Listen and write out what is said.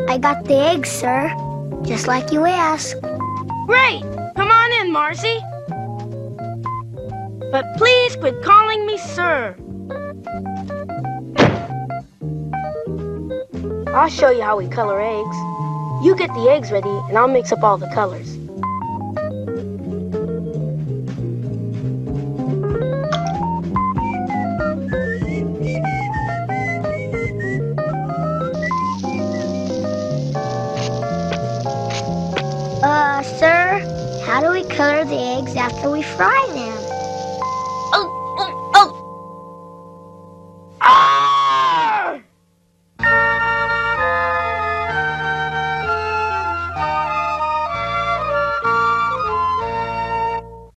I got the eggs, sir. Just like you asked. Great! Come on in, Marcy. But please quit calling me sir. I'll show you how we color eggs. You get the eggs ready, and I'll mix up all the colors. Sir, how do we color the eggs after we fry them?